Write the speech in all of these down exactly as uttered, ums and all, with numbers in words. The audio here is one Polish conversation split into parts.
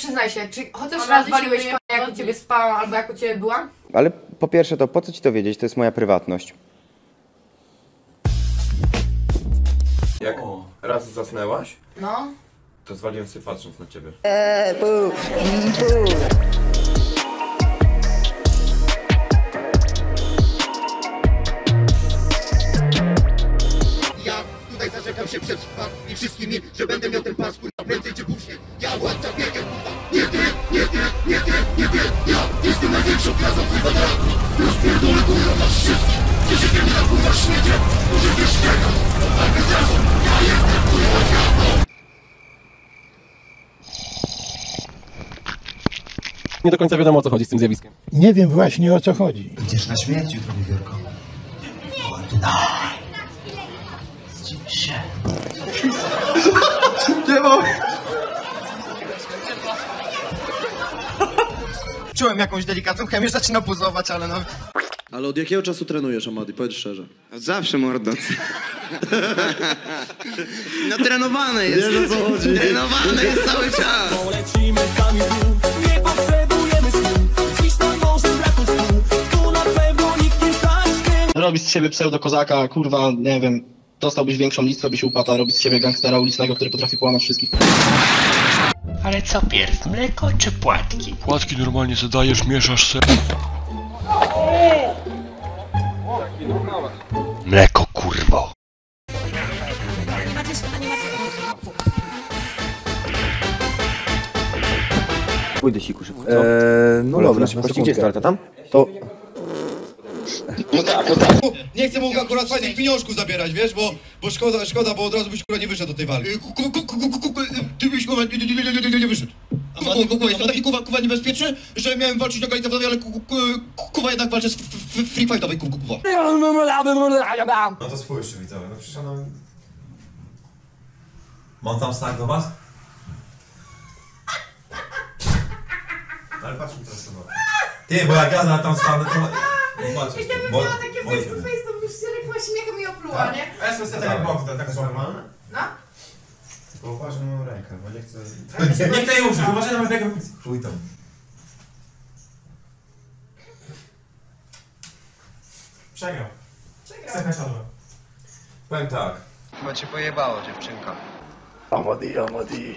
przyznaj się, czy chociaż raz waliłeś konia, jak u ciebie spałam, albo jak u ciebie byłam? Ale po pierwsze to, po co ci to wiedzieć? To jest moja prywatność. Jak raz zasnęłaś, No. to zwaliłem sobie patrząc na ciebie. Eee, bu, bu. Ja tutaj zaczekam się przed i wszystkimi, że będę miał ten pas, kurwa, prędzej czy później. Ja władca biegiem, kurwa. Nie ty, nie ty, nie ty, nie ty. Ja jestem największą gwiazdą, kurwa, na roku. Rozpierdolę, kurwa, was wszystkich. Przeciwnie mi na, kurwa, śmiecie. Może nie śmiegam, ale bez razu. Ja jestem, kurwa, gwiazdą. Nie do końca wiadomo, o co chodzi z tym zjawiskiem. Nie wiem właśnie, o co chodzi. Idziesz na śmierć jutro, wiewiórko. Oddaj. Zdziw się. Nie mogę. Czułem jakąś delikatną chemię, zaczyna buzować, ale no... Ale od jakiego czasu trenujesz, Amadi? Powiedz szczerze. Od zawsze, mordo. No trenowane jest. Wiesz, o co chodzi. Trenowane jest cały czas. Polecimy sami w dół, nie potrzebujemy snu. Dziś nam może braknąć snu, tu na pewno nikt nie zacznie. Robisz z siebie pseudo-kozaka, kurwa, nie wiem. Dostałbyś większą listę, byś upadł, a robić z siebie gangstera ulicznego, który potrafi połamać wszystkich. Ale co pierw, mleko czy płatki? Płatki normalnie zadajesz, mieszasz se... Mleko, kurwo. Pójdę siku szybko. Eee, no dobra, Właściwie starta tam? To... No tak, no tak. Nie chcę mu akurat fajnych pieniążków zabierać, wiesz, bo, bo szkoda, szkoda, bo od razu byś kurwa nie wyszedł do tej walki. Ty byś kurwa nie wyszedł. Jestem taki kurwa kurwa niebezpieczny, że miałem walczyć na galitawie, ale kurwa jednak walczę z free fightowej kurwa. No to spójrzcie widzowie, no przecież ono... Mam tam znak do was? Ale patrzmy teraz sobie. Ty, bo jak ja tam stanę, to... Jeśli bym miała takie face to face, to byś się lekła śmiechem i opluła, nie? A ja sobie tak jak boks, tak jest normalne? No. Tylko uważaj na moją rękę, bo nie chcę... Nie chcę jej użyć, uważaj na moją rękę. Chuj tam. Przegrał. Przegrał. Powiem tak. Chyba cię pojebało, dziewczynka. Amadi, Amadi.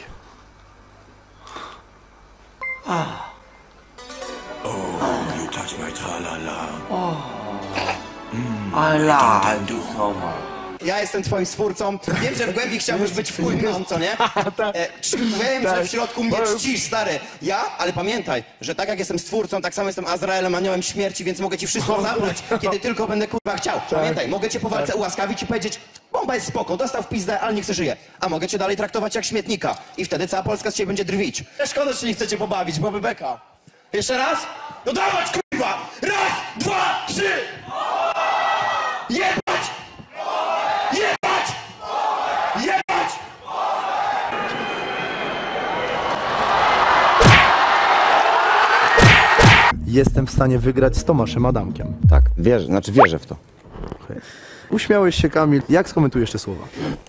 Ah. Oh, you touch my tra-la-la. Oh. Mm, I love you so much. Ja jestem twoim stwórcą. Wiem, że w głębi chciałbyś być wpłynną, co nie? E, wiem, że w środku mnie czcisz, stary. Ja? Ale pamiętaj, że tak jak jestem stwórcą, tak samo jestem Azraelem, aniołem śmierci, więc mogę ci wszystko zabrać, kiedy tylko będę kurwa chciał. Pamiętaj, mogę cię po walce ułaskawić i powiedzieć: bomba jest spoko, dostał w pizdę, ale nie chce żyje. A mogę cię dalej traktować jak śmietnika. I wtedy cała Polska z ciebie będzie drwić. Szkoda, że nie chcecie pobawić, byłoby beka. Jeszcze raz? No dawać, kurwa! Raz, dwa, trzy! Jebać! Jebać! Jebać! Jestem w stanie wygrać z Tomaszem Adamkiem. Tak, wierzę, znaczy wierzę w to. Okay. Uśmiałeś się, Kamil. Jak skomentujesz te słowa?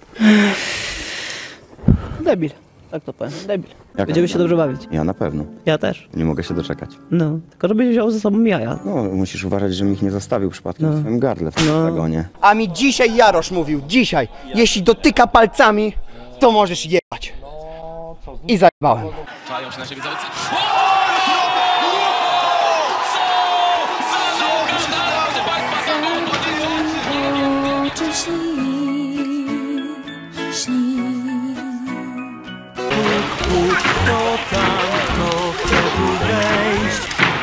Debil, tak to powiem, debil. Jak Będziemy się dobrze bawić. Ja na pewno. Ja też. Nie mogę się doczekać. No, tylko żebyś wziął ze sobą jaja. No, musisz uważać, żebym ich nie zostawił przypadkiem No. w swoim gardle w tym No. zagonie. A mi dzisiaj Jarosz mówił, dzisiaj, jeśli dotyka palcami, to możesz jebać. I zajebałem. Czają się na siebie zawodcy. Kto tam, kto chce tu wejść?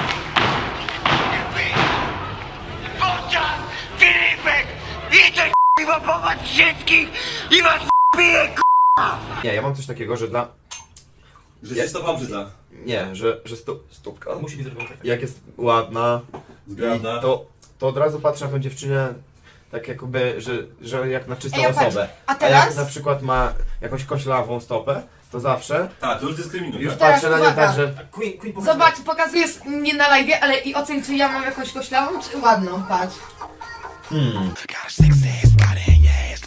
Bocian! Filipek! Idę k***a pować wszystkich i was bije k***a! Nie, ja mam coś takiego, że dla... Że się stopa brzyda. Nie, że, że sto, stópka musi być zrobiona tak. Jak jest ładna, zgrabna, to, to od razu patrzę na tą dziewczynę tak jakby, że, że jak na czystą Ej, a patrz, osobę. a teraz? A jak na przykład ma jakąś koślawą stopę, to zawsze... Tak, to już dyskryminuje. Już Teraz patrzę na nią uwaga. tak, że... Queen, Queen Zobacz, pokazujesz mnie na live, ale i oceń, czy ja mam jakąś koślawą, czy ładną, patrz. Hmm.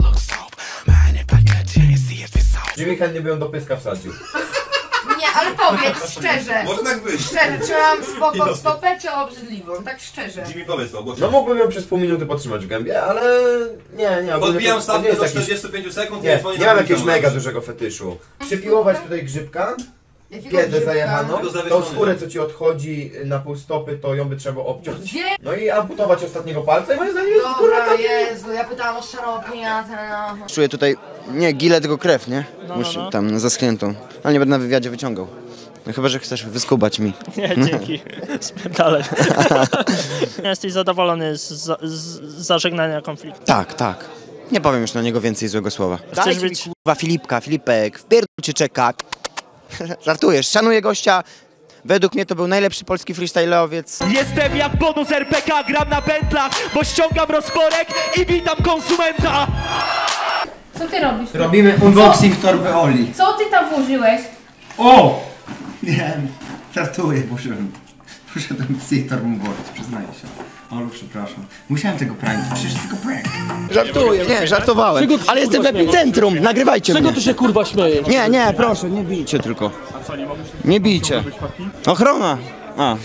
Jimmy chętnie by ją do pyska wsadził. Nie, ale popatrz. powiedz szczerze. Może tak być. Szczerze, czy mam spoko stopę, czy obrzydliwą? Tak szczerze. Jimmy, powiedz to, ogłoszę. No mógłbym ją przez pół minuty podtrzymać w gębie, ale nie, nie. ogólnie Podbijam to- to stawkę nie jest do jakiś- czterdziestu pięciu sekund. Nie, dzwonię nie na mam jakiegoś telefon. mega dużego fetyszu. Przypiłować tutaj grzybka, Jakiego piedę grzybka? zajechaną, Tego z lewej tą strony. skórę co ci odchodzi na pół stopy, to ją by trzeba obciąć. Gdzie? No i amputować ostatniego palca i moim zdaniem jest skóra Dobra, całkiem... Jezu, ja pytałam o szaropnie, a ten... no. Czuję tutaj, nie gilę, tylko krew, nie? No, Muszę no, no. tam zaschniętą. Ale nie będę na wywiadzie wyciągał. No chyba, że chcesz wyskubać mi. Nie, dzięki. Spierdalaj. Jesteś zadowolony z, z, z zażegnania konfliktu? Tak, tak. Nie powiem już na niego więcej złego słowa. Chcesz Dajcie być- mi kurwa Filipka, Filipek, wpierdol cię czeka. Żartujesz, szanuję gościa. Według mnie to był najlepszy polski freestyle'owiec. Jestem jak bonus R P K, gram na pętlach, bo ściągam rozporek i witam konsumenta. Co ty robisz? Robimy unboxing torby Oli. Co ty tam włożyłeś? O! Nie, żartuję, poszedłem. Poszedłem z tej torbą włożyć, przyznaję się. Olu, przepraszam. Musiałem tego pranka, przecież tylko prank. Żartuję, nie, żartowałem. Czego ty, Ale jestem w kurwa, epicentrum, nagrywajcie Czego mnie. ty się kurwa śmiejesz? Nie, nie, proszę, nie bijcie tylko. Nie bijcie. Ochrona. A.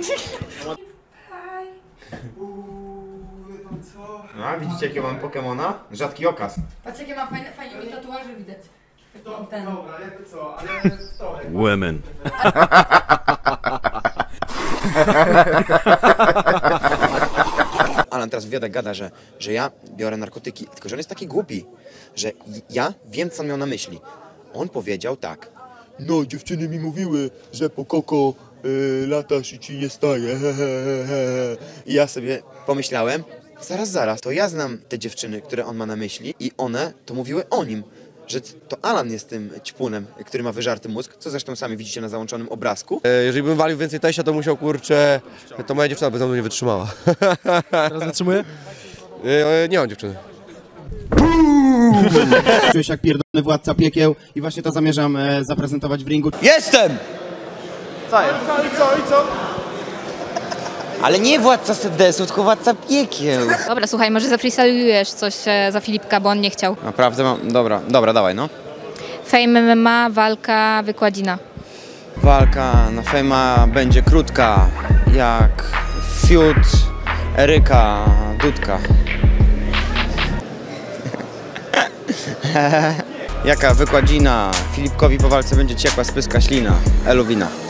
No, a widzicie jakiego mam Pokemona? Rzadki okaz. Patrz jakie ma fajne, fajnie mi tatuaże widać. Ten. Dobra, jakby co, ale to... Women. Alan teraz wywiada, gada, że, że ja biorę narkotyki, tylko że on jest taki głupi, że ja wiem, co on miał na myśli. On powiedział tak. No, dziewczyny mi mówiły, że po koko y, latasz i ci nie staje. He, he, he. I ja sobie pomyślałem, zaraz, zaraz, to ja znam te dziewczyny, które on ma na myśli i one to mówiły o nim. Że to Alan jest tym ćpunem, który ma wyżarty mózg, co zresztą sami widzicie na załączonym obrazku. E, jeżeli bym walił więcej teścia, to musiał, kurczę, to moja dziewczyna by ze mną nie wytrzymała. Teraz wytrzymuje? E, nie mam dziewczyny. Czuję się jak pierdolony władca piekieł i właśnie to zamierzam e, zaprezentować w ringu. Jestem! Co jest? Co i co i co? Ale nie władca sedesu, tylko władca piekieł. Dobra, słuchaj, może zafreestylujesz coś e, za Filipka, bo on nie chciał. Naprawdę mam... Dobra, dobra, dawaj, no. Fame M M A, walka, wykładzina. Walka na Fejma będzie krótka, jak fiut Eryka Dudka. Jaka wykładzina, Filipkowi po walce będzie ciekła z pyska ślina, Eluwina.